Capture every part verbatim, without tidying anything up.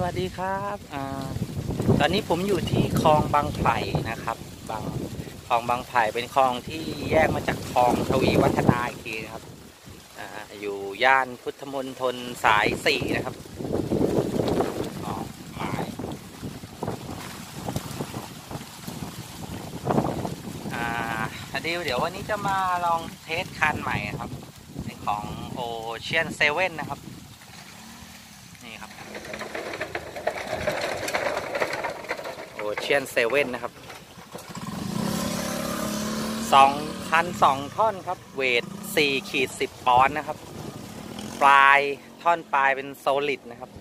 วัสดีครับอ่าตอนนี้ผมอยู่ที่คลองบางไผ่นะครับบางคลองบางไผ่เป็นคลองที่แยกมาจากคลองทวีวัฒนาอีกทีนะครับอ่าอยู่ย่านพุทธมณฑลสายสี่นะครับอ๋อหมายอ่าเดี๋ยวเดี๋ยววันนี้จะมาลองเทสคันใหม่ครับเป็นของโอเชียนเซเว่นนะครับนี่ครับโอเชียนเซเว่นนะครับสองพันสองท่อนครับเวทสี่ขีดสิบปอนด์นะครับปลายท่อนปลายเป็นโซลิดนะครับ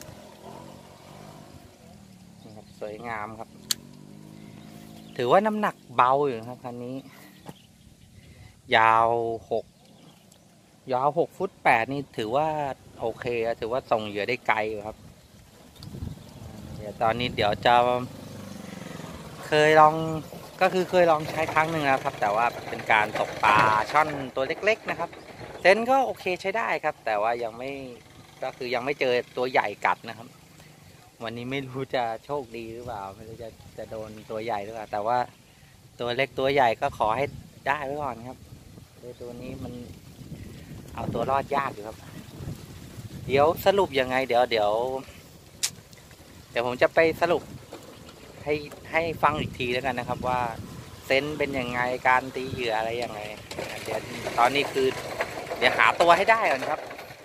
นี่ครับสวยงามครับถือว่าน้ำหนักเบาอยู่ครับคันนี้ยาวหกยาวหกฟุตแปดนี่ถือว่าโอเคถือว่าส่งเหยื่อได้ไกลอยู่ครับเดี๋ยวตอนนี้เดี๋ยวจะเคยลองก็คือเคยลองใช้ครั้งหนึ่งนะครับแต่ว่าเป็นการตกปลาช่อนตัวเล็กๆนะครับเซนก็โอเคใช้ได้ครับแต่ว่ายังไม่ก็คือยังไม่เจอตัวใหญ่กัดนะครับวันนี้ไม่รู้จะโชคดีหรือเปล่าไม่รู้จะจะโดนตัวใหญ่หรือเปล่าแต่ว่าตัวเล็กตัวใหญ่ก็ขอให้ได้ไว้ก่อนครับตัวนี้มันเอาตัวรอดยากอยู่ครับเดี๋ยวสรุปยังไงเดี๋ยวเดี๋ยวเดี๋ยวผมจะไปสรุปให้ให้ฟังอีกทีแล้วกันนะครับว่าเซนเป็นยังไงการตีเหยื่ออะไรยังไงเดี๋ยวตอนนี้คือเดี๋ยวหาตัวให้ได้ก่อนครับ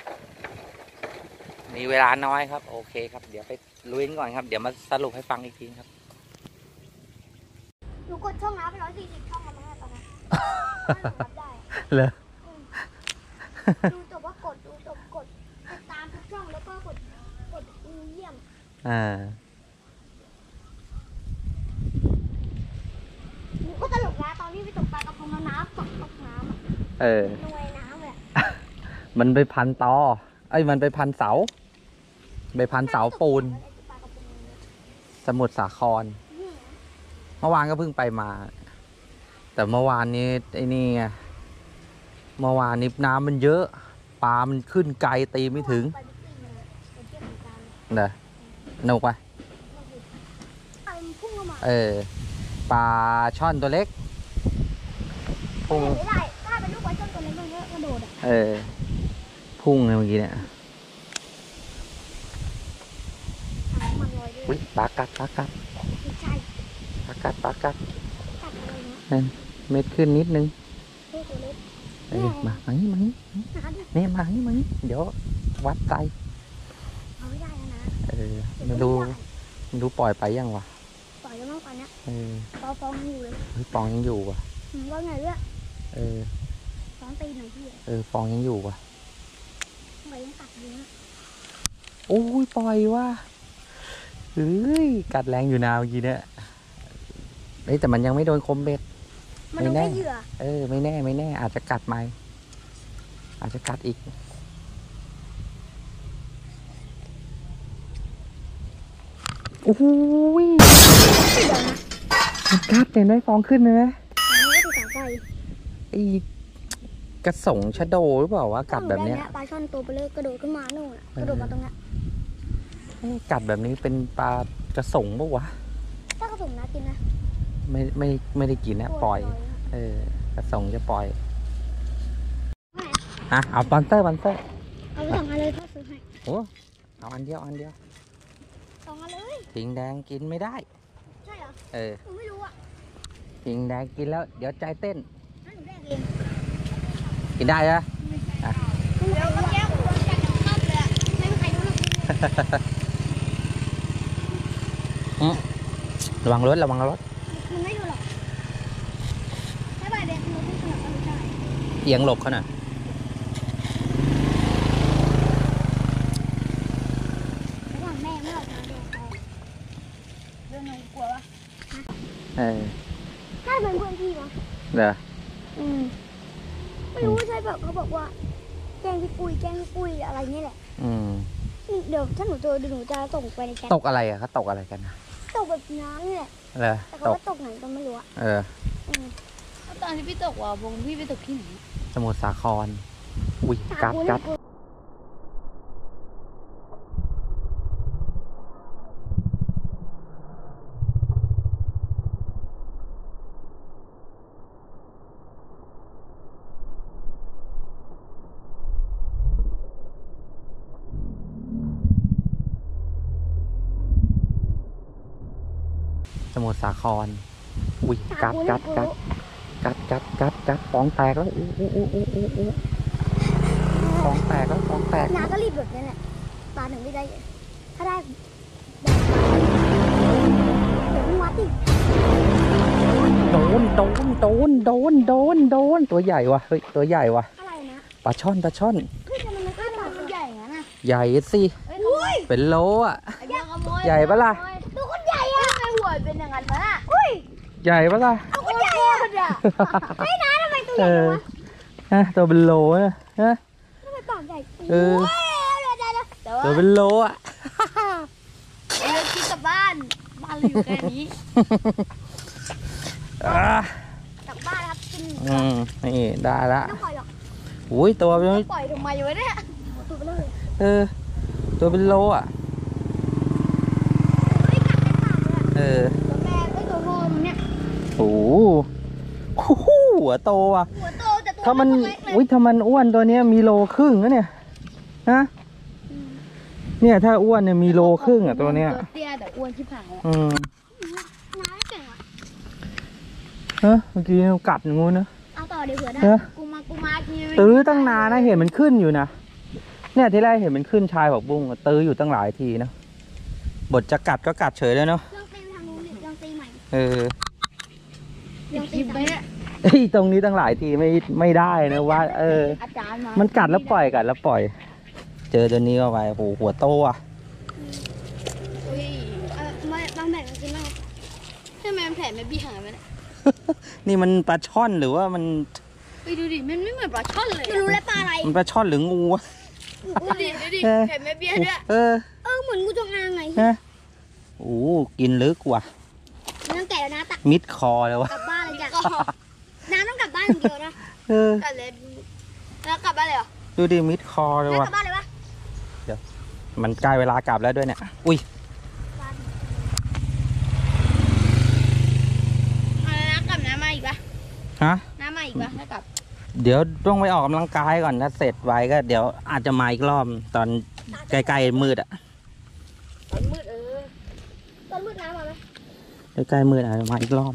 มีเวลาน้อยครับโอเคครับเดี๋ยวไปลุยก่อนครับเดี๋ยวมาสรุปให้ฟังอีกทีครับหนูกดช่องน้ำไปร้อยสี่สิบช่องแล้วมั้งตอนนั้นรับได้เลยดูจบว่ากดดูจบกดติดตามทุกช่องแล้วก็กดกดเยี่ยมอ่าหนูก็ตลกนะตอนที่ไปตกปลากระพงน้ำตกตกน้ำอ่ะเออลอยน้ำเลยมันไปพันตอไอ้มันไปพันเสาไปพันเสาปูนสมุทรสาครเมื่อวานก็เพิ่งไปมาแต่เมื่อวานนี้ไอ้นี่ไงเมื่อวานนี้น้ำมันเยอะปลามันขึ้นไกลตีไม่ถึงเด้อหนุกไหมเออปลาช่อนตัวเล็กพุ่งได้ได้เป็นลูกปลาช่อนตัวเล็กมันก็กระโดดอ่ะเออพุ่งเลยเมื่อกี้เนี่ยอุ้ยปลากัดปลากัดปลากัดปลากัดนั่นเม็ดขึ้นนิดนึงเออมามานี่มานี่นี่มานี่มานี่เดี๋ยววัดใจเออไม่รู้ไม่รู้ปล่อยไปยังวะปล่อยแล้วมั้งตอนนี้เออปองปองยังอยู่เลยเฮ้ยปองยังอยู่วะว่าไงเนี่ยเออปองตีหน่อยพี่เออปองยังอยู่วะปล่อยยังกัดอยู่นะโอ้ยปล่อยว่ะเฮ้ยกัดแรงอยู่นาวยีเนี่ยเฮ้ยแต่มันยังไม่โดนคมเบ็ดไม่แน่เออไม่แน่ไม่แน่อาจจะกัดไหมอาจจะกัดอีกโอ้ยมันกัดเห็นไหมฟองขึ้นเลยไหมไอ้กระสงชะโดหรือเปล่าว่ากัดแบบเนี้ยปลาช่อนตัวเปลือกกระโดดขึ้นมาโน่นกระโดดมาตรงนี้กัดแบบนี้เป็นปลากระสงปะวะถ้ากระสงนะกินนะไม่ไม่ไม่ได้กินนะปล่อยเออกระสงจะปล่อยอ่ะเอาปอนเซอร์ปอนเซอร์เอาไปสองอันเลยพ่อซื้อให้โอ้เอาอันเดียวอันเดียวสองอันเลยถิงแดงกินไม่ได้ใช่เหรอเออผมไม่รู้อ่ะถิงแดงกินแล้วเดี๋ยวใจเต้นนั่นหนูแดงเองกินได้เหรอเดี๋ยวเมื่อกี้ผมกัดเข้าเลยไม่มีใครรู้หรอกระวังรถระวังรถมันไม่ดูหรอกถ้าใบแดงมันไม่ขนาดนั้นใช่เอียงหลบเขาหน่อยระหว่างแม่ไม่หรอกนะเดี๋ยวเขาเรื่องอะไรกลัววะเออน่าเป็นเพื่อนพี่วะเหรออืมไม่รู้ใช่แบบเขาบอกว่าแกงพี่ปุยแกงพี่ปุยอะไรนี่แหละอืมเดี๋ยวถ้าหนูเจอเดี๋ยวหนูจะส่งไปในแชทตกอะไรอะเขาตกอะไรกันนะตกแบบน้ำนี่แหละเหรอแต่เขาว่าตกไหนก็ไม่รู้อะเออตอนที่พี่ตกว่ะวงพี่ไปตกที่ไหนสมุทรสาครอุ้ยกัดกัดมุทรสาครอุ้ยกัดกัดกัดกัดกัดกัดกัดฟองแตกแล้วอู้อู้อู้อู้อู้อู้ฟองแตกแล้วฟองแตกน้าก็รีบแบบนี้แหละปลาถึงไม่ได้ถ้าได้เดี๋ยวมึงวัดดิโดนโดนโดนโดนโดนโดนตัวใหญ่ว่ะเฮ้ยตัวใหญ่ว่ะอะไรนะปลาช่อนปลาช่อนเฮ้ยทำไมมันก็ปลามันใหญ่งั้นน่ะใหญ่สิเอ้ยอุ้ยเป็นโลอ่ะไอ้เหี้ยขโมยใหญ่ปะล่ะตัวคนใหญ่อะทำไมหัวเป็นอย่างนั้นวะน่ะอุ้ยใหญ่ปะล่ะตัวคนใหญ่อะโคตรอ่ะเฮ้ยน้าทำไมตัวใหเอญ่อวะฮะตัวเป็นโลนะฮะทำไมปากใหญ่เออโอ้ยเดี๋ยวเดี๋ยวเดี๋ยวแต่ว่าตัวเป็นโลอ่ะไอ้เรื่องคิดกลับบ้านบ้านเราอยู่แค่นี้อ่ะกลับบ้านครับกินอืมนี่ได้ละไม่ต้องปล่อยหรอกอุ้ยตัวเป็นปล่อยทำไมวะเนี่ยตัวไปเลยเออตัวเป็นโลอ่ะไม่กัดไม่ขาดเลยอะเออตัวแม่ไอ้ตัวพ่อมันเนี่ยโอ้โหโอ้โหหัวโตอ่ะหัวโตแต่ตัวถ้ามันเล็กเลยอุ้ยถ้ามันอ้วนตัวเนี้ยมีโลครึ่งนะเนี่ยฮะเนี่ยถ้าอ้วนเนี่ยมีโลครึ่งอ่ะตัวเนี้ยตัวเตี้ยแต่อ้วนชิบหายอะอืมน้าเก่งอ่ะเฮ้ยเมื่อกี้กัดงูนะเอาต่อเดี๋ยวเผื่อได้เออกูมากูมาทีตื้อตั้งนานนะเห็นมันขึ้นอยู่นะเนี่ยที่แรกเห็นมันขึ้นชายผักบุ้งตื้ออยู่ตั้งหลายทีนะบทจะกัดก็กัดเฉยเลยเนาะลองตีไปทางนู้นดิลองตีใหม่เออติดคลิปไว้เนี่ยเอ้ยตรงนี้ตั้งหลายทีไม่ไม่ได้นะว่า เอออาจารย์มามัมันกัดแล้วปล่อยกัดแล้วปล่อย เจอตัวนี้เข้าไปโอ้โหหัวโตอ่ะอุ้ยเออมาบางแบบมันกินมากทำไมมันแผลไม่บี้หางมันเนี่ยนี่มันปลาช่อนหรือว่ามันไปดูดิมันไม่เหมือนปลาช่อนเลยไม่รู้แล้วปลาอะไรมันปลาช่อนหรืองูวะดูดิดูดิเออแผลไม่เบี้ยด้วยเออเออเหมือนงูจงอางไงฮะโอ้โหกินลึกว่ะไม่ต้องแกะแล้วนะตักมิดคอเลยวะกลับบ้านเลยจ้ะน้าต้องกลับบ้านอย่างเดียวนะเออกัดเลยแล้วกลับบ้านเลยเหรอดูดิมิดคอเลยน้ากว่ะลับบ้านเลยปะมันใกล้เวลากลับแล้วด้วยเนี่ยอุ้ยเอาแล้วนะกลับน้ำมาอีกปะฮะน้ำมาอีกปะถ้ากลับเดี๋ยวต้องไปออกกำลังกายก่อนถ้าเสร็จไวก็เดี๋ยวอาจจะมาอีกรอบตอนใกล้ๆมืดอะตอนมืดเออตอนมืดน้ำมาไหมใกล้ๆมืดอาจจะมาอีกรอบ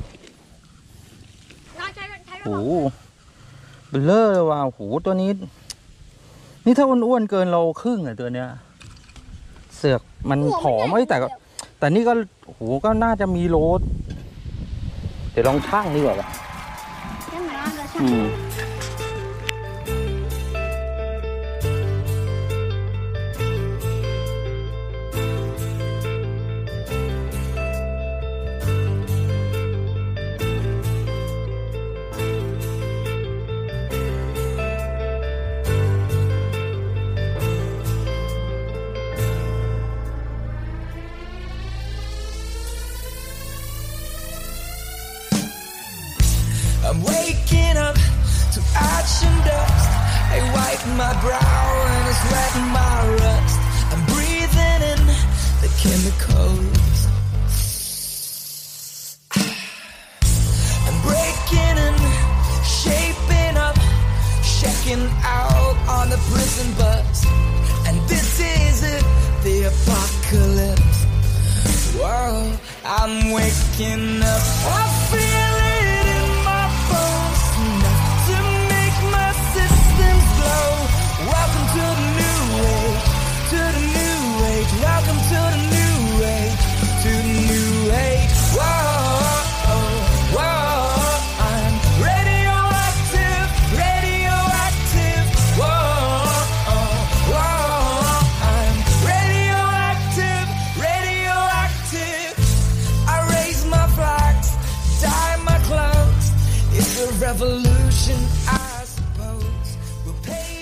เราใช้ใช้ระโอ้บบโหเบลเลอร์เลยว่ะโอ้โหตัวนี้ นี่ถ้าอ้วนๆเกินโลครึ่งอะตัวเนี้ย เสือกมันผอมไม่แต่ก็แต่นี่ก็โอ้โหก็น่าจะมีโลเดี๋ยวลองชั่งดีกว่ายังไงเราใช้อืม I'm waking up to ash and dust. I wipe my brow and I sweat my rust. I'm breathing in the chemicals. I'm breaking and shaping up, checking out on the prison bus. And this is it, the apocalypse. Whoa, I'm waking up. I feel it in my bones, enough to make my systems glow. Welcome to the new age, to the new age. Welcome to the new age, to the new age. Whoa, whoa, I'm radioactive, radioactive. Whoa, whoa, I'm radioactive, radioactive. I raise my flags, dye my clothes. It's a revolution, I suppose. We'll pay